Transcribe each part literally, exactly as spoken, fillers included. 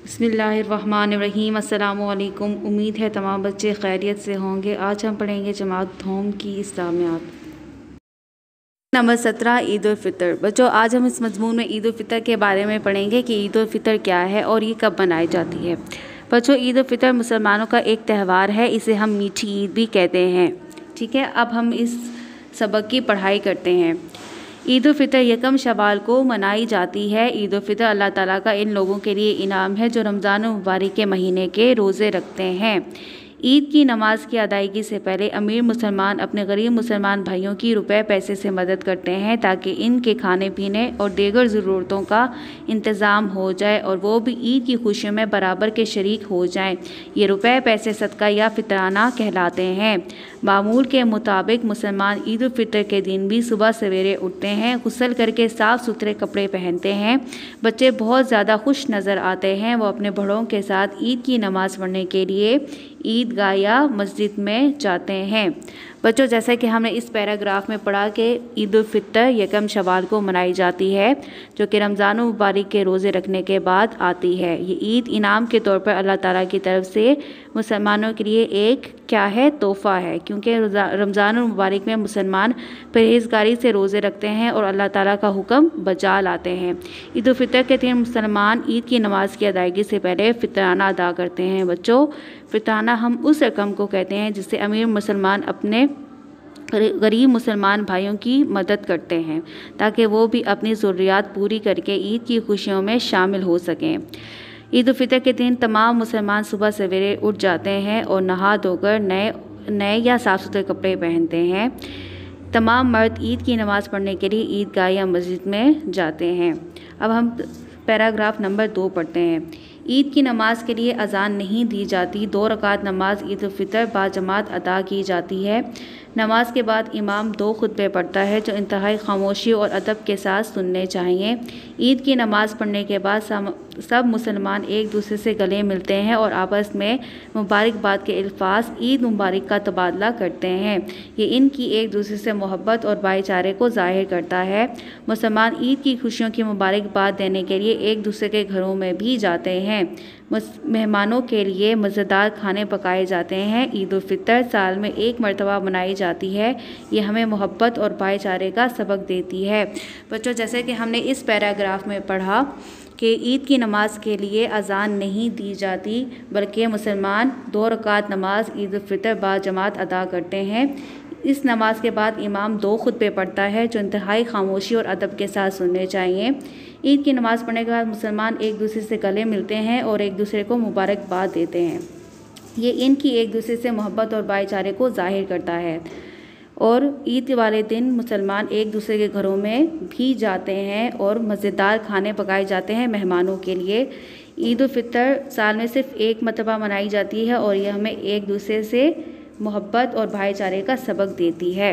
बिस्मिल्लाहिर्रहमानिर्रहीम। अस्सलामुअलैकुम। उम्मीद है तमाम बच्चे खैरियत से होंगे। आज हम पढ़ेंगे जमात धूम की इस्लामियात। नंबर सत्रह, ईद उल फितर। बच्चों, आज हम इस मजमून में ईद उल फितर के बारे में पढ़ेंगे कि ईद उल फितर क्या है और ये कब मनाई जाती है। बच्चों, ईद उल फितर मुसलमानों का एक त्यौहार है। इसे हम मीठी ईद भी कहते हैं। ठीक है, अब हम इस सबक की पढ़ाई करते हैं। ईद उल फितर यकम शवाल को मनाई जाती है। ईद उल फितर अल्लाह ताला का इन लोगों के लिए इनाम है जो रमज़ान मुबारक के महीने के रोज़े रखते हैं। ईद की नमाज की अदायगी से पहले अमीर मुसलमान अपने गरीब मुसलमान भाइयों की रुपए पैसे से मदद करते हैं ताकि इनके खाने पीने और दीगर ज़रूरतों का इंतज़ाम हो जाए और वो भी ईद की खुशियों में बराबर के शरीक हो जाएं। ये रुपए पैसे सदका या फितराना कहलाते हैं। मामूल के मुताबिक मुसलमान ईद उल फितर के दिन भी सुबह सवेरे उठते हैं, गुस्ल करके साफ़ सुथरे कपड़े पहनते हैं। बच्चे बहुत ज़्यादा खुश नज़र आते हैं। वो अपने बड़ों के साथ ईद की नमाज़ पढ़ने के लिए ईदगाह या मस्जिद में जाते हैं। बच्चों, जैसा कि हमने इस पैराग्राफ में पढ़ा कि ईद उल फितर यकम शवाल को मनाई जाती है जो कि रमज़ान मुबारक के रोज़े रखने के बाद आती है। ये ईद इनाम के तौर पर अल्लाह ताला की तरफ से मुसलमानों के लिए एक क्या है, तोहफ़ा है, क्योंकि रमज़ान मुबारक में मुसलमान परहेज़गारी से रोज़े रखते हैं और अल्लाह ताला का हुक्म बजा लाते हैं। ईद उल फितर के दिन मुसलमान ईद की नमाज की अदायगी से पहले फितराना अदा करते हैं। बच्चों, फितराना हम उस रकम को कहते हैं जिससे अमीर मुसलमान अपने गरीब मुसलमान भाइयों की मदद करते हैं ताकि वो भी अपनी ज़रूरियात पूरी करके ईद की खुशियों में शामिल हो सकें। ईद उल फितर के दिन तमाम मुसलमान सुबह सवेरे उठ जाते हैं और नहा धोकर नए नए या साफ़ सुथरे कपड़े पहनते हैं। तमाम मर्द ईद की नमाज़ पढ़ने के लिए ईदगाह या मस्जिद में जाते हैं। अब हम पैराग्राफ नंबर दो पढ़ते हैं। ईद की नमाज के लिए अजान नहीं दी जाती। दो रकात नमाज ईद उल फितर बाजमात अदा की जाती है। नमाज के बाद इमाम दो खुतबे पढ़ता है जो इंतहाई खामोशी और अदब के साथ सुनने चाहिए। ईद की नमाज़ पढ़ने के बाद सब मुसलमान एक दूसरे से गले मिलते हैं और आपस में मुबारकबाद के अल्फाज ईद मुबारक का तबादला करते हैं। ये इनकी एक दूसरे से मोहब्बत और भाईचारे को ज़ाहिर करता है। मुसलमान ईद की खुशियों की मुबारकबाद देने के लिए एक दूसरे के घरों में भी जाते हैं। मेहमानों के लिए मज़ेदार खाने पकाए जाते हैं। ईद उल फितर साल में एक मरतबा मनाई जाती है। ये हमें मोहब्बत और भाईचारे का सबक देती है। बच्चों, जैसे कि हमने इस पैराग्राफ में पढ़ा कि ईद की नमाज के लिए अजान नहीं दी जाती बल्कि मुसलमान दो रकात नमाज ईद उल फितर बाजमात अदा करते हैं। इस नमाज के बाद इमाम दो खुतबे पढ़ता है जो इंतहाई खामोशी और अदब के साथ सुनने चाहिए। ईद की नमाज़ पढ़ने के बाद मुसलमान एक दूसरे से गले मिलते हैं और एक दूसरे को मुबारकबाद देते हैं। ये इनकी एक दूसरे से मोहब्बत और भाईचारे को ज़ाहिर करता है। और ईद वाले दिन मुसलमान एक दूसरे के घरों में भी जाते हैं और मज़ेदार खाने पकाए जाते हैं मेहमानों के लिए। ईद उल फितर साल में सिर्फ एक मरतबा मनाई जाती है और यह हमें एक दूसरे से मोहब्बत और भाईचारे का सबक देती है।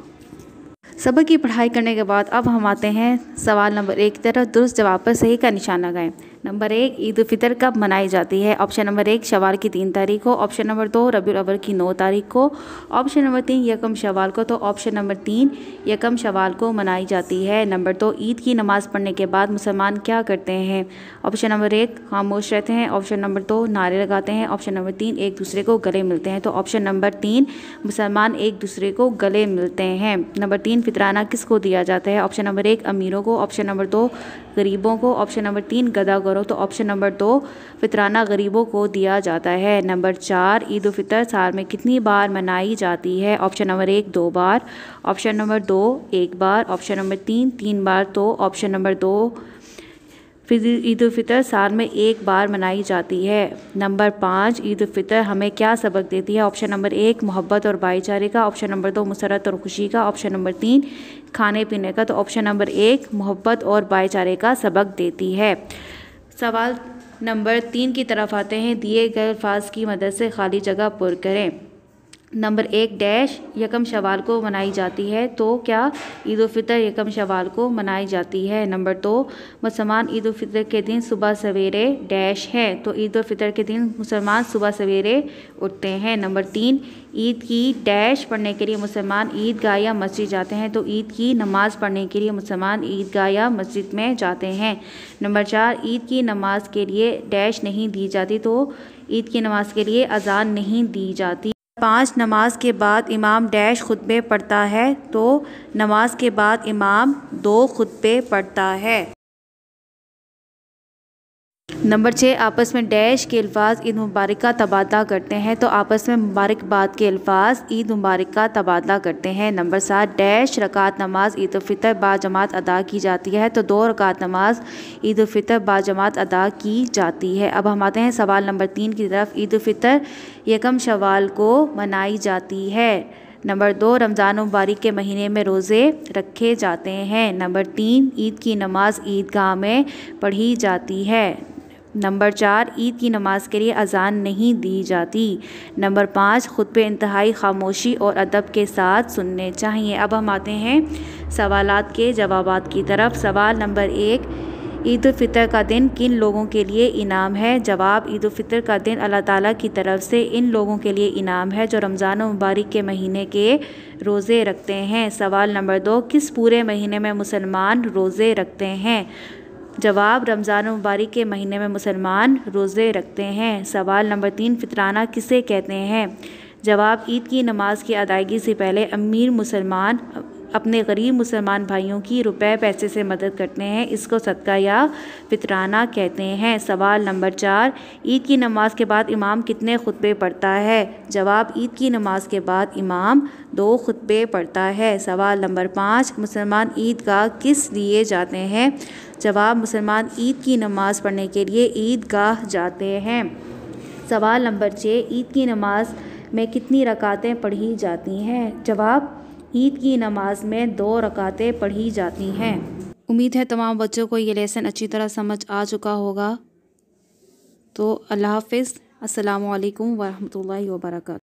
सबक की पढ़ाई करने के बाद अब हम आते हैं सवाल नंबर एक की तरफ। दुरुस्त जवाब पर सही का निशान लगाएं। नंबर एक, ईद उल फितर कब मनाई जाती है? ऑप्शन नंबर एक शवाल की तीन तारीख को, ऑप्शन नंबर दो रबीउल अव्वल की नौ तारीख को, ऑप्शन नंबर तीन यकम शवाल को, तो ऑप्शन नंबर तीन यकम शवाल को मनाई जाती है। नंबर दो, ईद की नमाज़ पढ़ने के बाद मुसलमान क्या करते हैं? ऑप्शन नंबर एक खामोश रहते हैं, ऑप्शन नंबर दो नारे लगाते हैं, ऑप्शन नंबर तीन एक दूसरे को गले मिलते हैं। तो ऑप्शन नंबर तीन मुसलमान एक दूसरे को गले मिलते हैं। नंबर तीन फितराना किसको दिया जाता है? ऑप्शन नंबर एक अमीरों को, ऑप्शन नंबर दो गरीबों को, ऑप्शन नंबर तीन गदागरों, तो ऑप्शन नंबर दो फितराना गरीबों को दिया जाता है। नंबर चार, ईद उल फितर साल में कितनी बार मनाई जाती है? ऑप्शन नंबर एक दो बार, ऑप्शन नंबर दो एक बार, ऑप्शन नंबर तीन तीन बार, तो ऑप्शन नंबर दो ईद उल फितर साल में एक बार मनाई जाती है। नंबर पाँच, ईद उल फितर हमें क्या सबक देती है? ऑप्शन नंबर एक मोहब्बत और भाईचारे का, ऑप्शन नंबर दो मुसरत और खुशी का, ऑप्शन नंबर तीन खाने पीने का, तो ऑप्शन नंबर एक मोहब्बत और भाईचारे का सबक देती है। सवाल नंबर तीन की तरफ आते हैं। दिए गए अल्फाज की मदद से खाली जगह पुर करें। नंबर एक डैश यकम शवाल को मनाई जाती है, तो क्या ईद उल फितर यकम शवाल को मनाई जाती है। नंबर दो मुसलमान ईद उल फितर के दिन सुबह सवेरे डैश है, तो ईद उल फितर के दिन मुसलमान सुबह सवेरे उठते हैं। नंबर तीन ईद की डैश पढ़ने के लिए मुसलमान ईदगाह या मस्जिद जाते हैं, तो ईद की नमाज पढ़ने के लिए मुसलमान ईदगाह या मस्जिद में जाते हैं। नंबर चार ईद की नमाज के लिए डैश नहीं दी जाती, तो ईद की नमाज के लिए अजान नहीं दी जाती। पाँच नमाज के बाद इमाम डैश खुतबे पढ़ता है, तो नमाज के बाद इमाम दो खुतबे पढ़ता है। नंबर छः आपस में डैश के अल्फाज ईद मुबारक का तबादला करते हैं, तो आपस में मुबारकबाद के अल्फाज ईद मुबारक का तबादला करते हैं। नंबर सात डैश रकात नमाज ईद उल फितर बाजमात अदा की जाती है, तो दो रकात नमाज ईद उल फितर बाजमात अदा की जाती है। अब हम आते हैं सवाल नंबर तीन की तरफ। ईद उल फितर यकम शवाल को मनाई जाती है। नंबर दो रमज़ान मुबारक के महीने में रोज़े रखे जाते हैं। नंबर तीन ईद की नमाज ईदगाह में पढ़ी जाती है। नंबर चार ईद की नमाज के लिए अजान नहीं दी जाती। नंबर पाँच खुतबे इंतहाई खामोशी और अदब के साथ सुनने चाहिए। अब हम आते हैं सवालात के जवाबात की तरफ। सवाल नंबर एक ईद उल फितर का दिन किन लोगों के लिए इनाम है। जवाब ईद उल फितर का दिन अल्लाह ताला की तरफ से इन लोगों के लिए इनाम है जो रमज़ान मुबारक के महीने के रोज़े रखते हैं। सवाल नंबर दो किस पूरे महीने में मुसलमान रोज़े रखते हैं। जवाब रमज़ान मुबारक के महीने में मुसलमान रोज़े रखते हैं। सवाल नंबर तीन फितराना किसे कहते हैं। जवाब ईद की नमाज की अदायगी से पहले अमीर मुसलमान अपने गरीब मुसलमान भाइयों की रुपए पैसे से मदद करते हैं, इसको सदका या फितराना कहते हैं। सवाल नंबर चार ईद की नमाज के बाद इमाम कितने खुतबे पढ़ता है। जवाब ईद की नमाज के बाद इमाम दो खुतबे पढ़ता है। सवाल नंबर पाँच मुसलमान ईदगाह किस लिए जाते हैं। जवाब मुसलमान ईद की नमाज़ पढ़ने के लिए ईदगाह जाते हैं। सवाल नंबर छः ईद की नमाज में कितनी रकातें पढ़ी जाती हैं। जवाब ईद की नमाज में दो रकातें पढ़ी जाती हैं। उम्मीद है तमाम बच्चों को ये लेसन अच्छी तरह समझ आ चुका होगा। तो अल्लाह हाफ़िज़। अस्सलामु अलैकुम वरहमतुल्लाहि वबरकातुहू।